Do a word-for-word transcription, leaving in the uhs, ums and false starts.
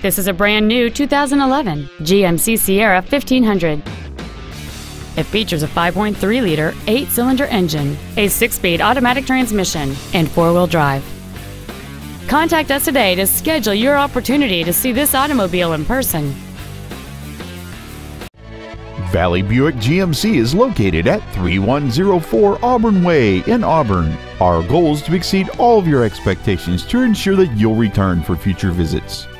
This is a brand new two thousand eleven G M C Sierra fifteen hundred. It features a five point three liter eight-cylinder engine, a six-speed automatic transmission, and four-wheel drive. Contact us today to schedule your opportunity to see this automobile in person. Valley Buick G M C is located at three one zero four Auburn Way in Auburn. Our goal is to exceed all of your expectations to ensure that you'll return for future visits.